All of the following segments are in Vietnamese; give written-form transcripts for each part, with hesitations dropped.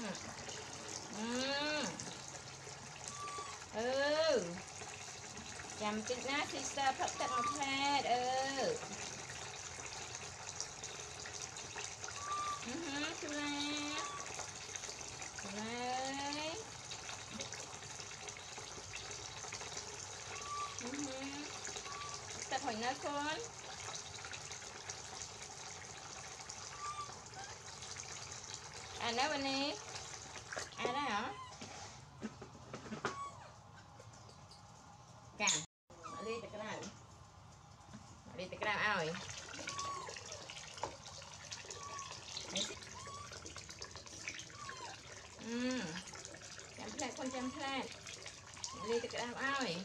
ចាំតិចណា sister ផឹកទឹកមួយផ្លែតជូឡាទឹកhồi nơi con nấu bên đi đó hả cạn đi từ cái nào rồi chấm plat con chấm plat đi từ cái nào rồi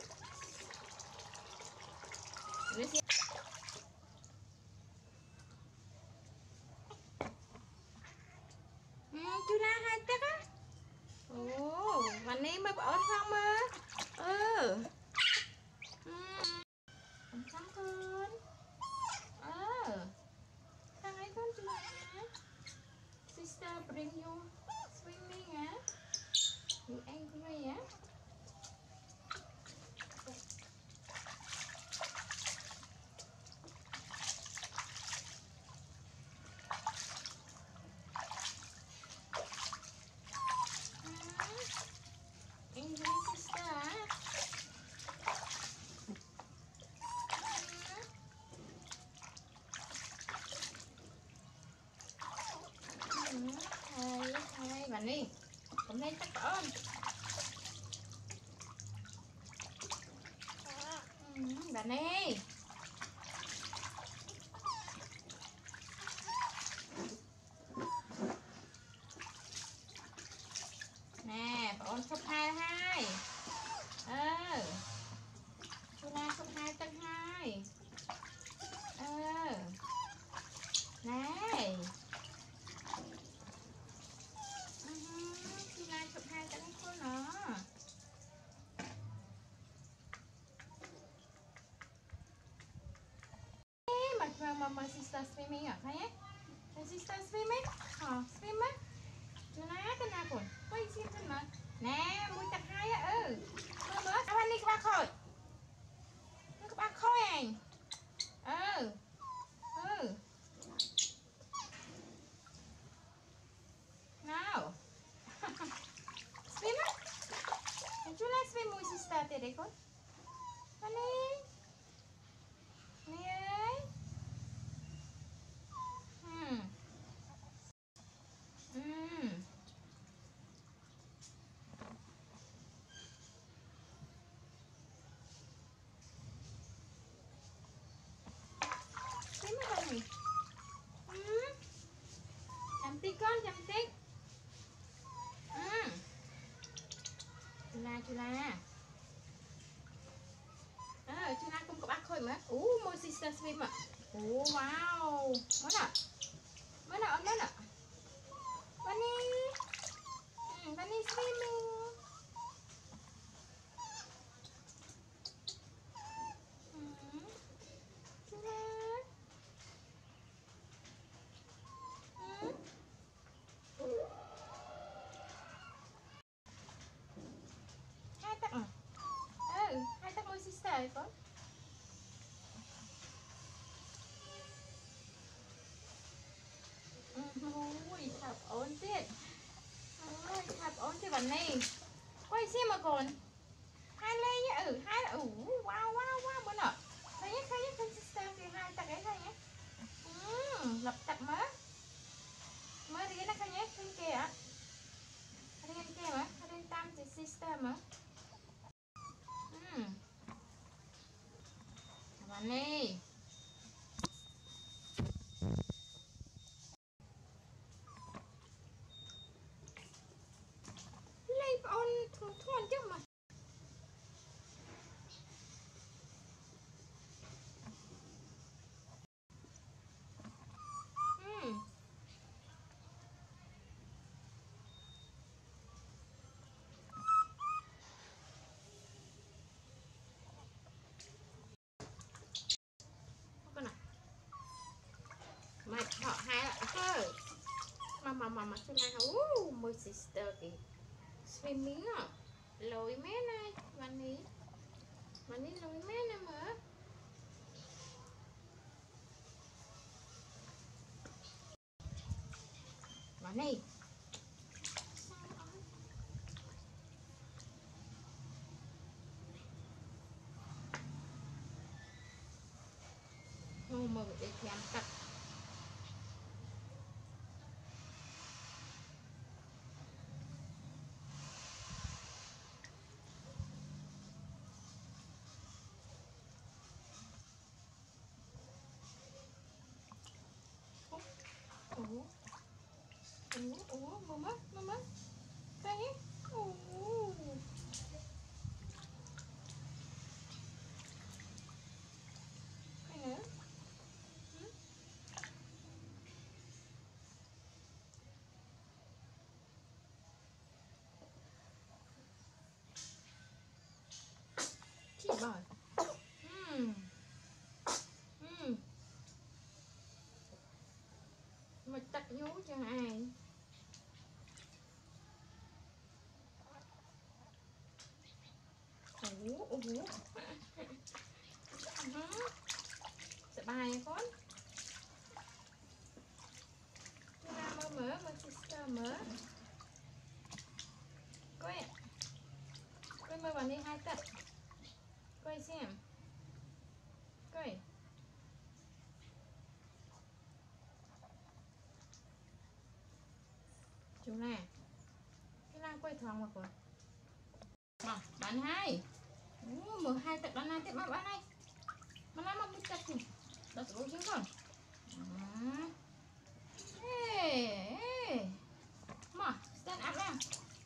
chú ra hai tấc á mà nem mới bỏ xong á xong con thằng ấy con chú ra sister bring you swimming á you angry á angry sister á hai bạn đi cũng nên tắt bỏ bạn đi nè bọn số 22 chú na số 2 tầng 2 này chú na số 2 tầng cô nó mà sister swimming à thấy nhé sister swimming swim á chú na cái nào còn quay xem thân mà nè mũi tập 2 á mơ anh đi các bạn khôi anh nào swim á chú na swim mũi sister thì đấy con anh đi nè thấy mấy bạn nhỉ chấm tí con chấm tí chú la chú la không có bác khôi mà môi sister swim ạ wow mới nào Bunny swimming chú la hai tắc hai tắc môi sister rồi con ui thập ổn tiết thập ổn tiết bạn này quay xem mà còn hai lê nhá hai wow bữa nọ thấy nhá sister thì hai tắc ấy thôi nhé lập tập mới đi nó khai nhé bên kia ạ bên kia mà bên tam thì sister mà bạn đi lấy on thon chứ mà con nào mày họ hai lại mà mà chú la my sister kì swimming á lội mé này bạn đi lội mé này mà bạn này không mà để thèm tập mama đây cái nữa chị bảo mà tắt nhú cho aiสบายก่อนมาซิสเตอร์ก้อยมาวันนี้ให้ตัดก้อยเสียมก้อยchú nè cái lan quay thòng mà còn mà bạn hai mở hai tập bạn này tiếp mà bạn này mà làm mà biết tập thì đó là chứ còn mà stand up now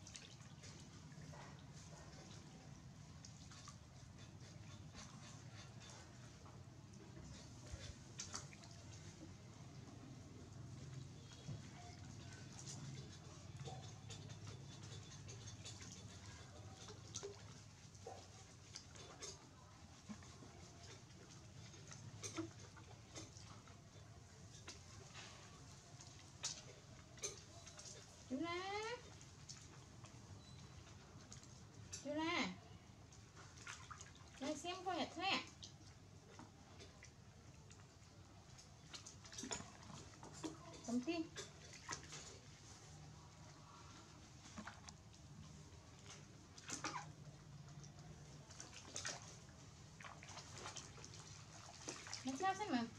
chú la này xem coi nhật thế tấm tin nó sao xem mà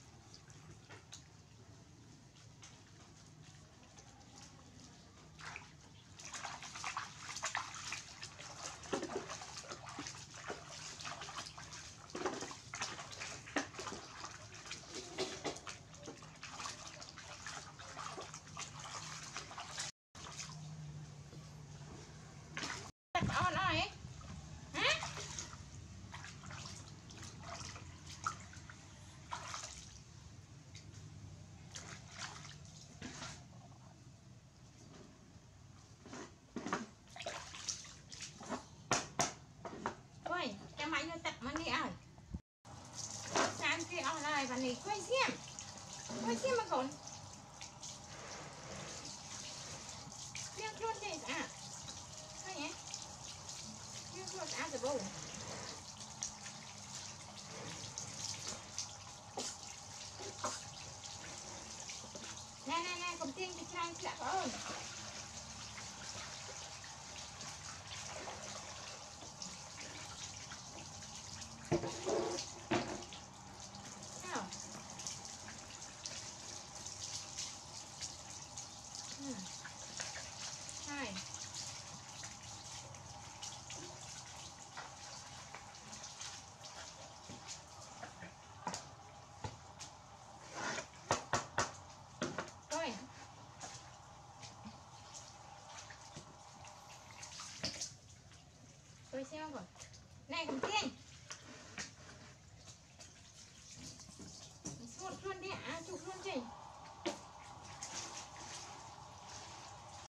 on ấy hả ôi cái máy nó tập mà đi ơi sáng kia on này và này quay xem mà còn liêng luôn đi à hay nhé liêng luôn à rồi bố nè cầm tiên thì sang sẽ có ơn sao hai tôi xem rồi này cầm tiên chụp luôn đi chụp luôn chị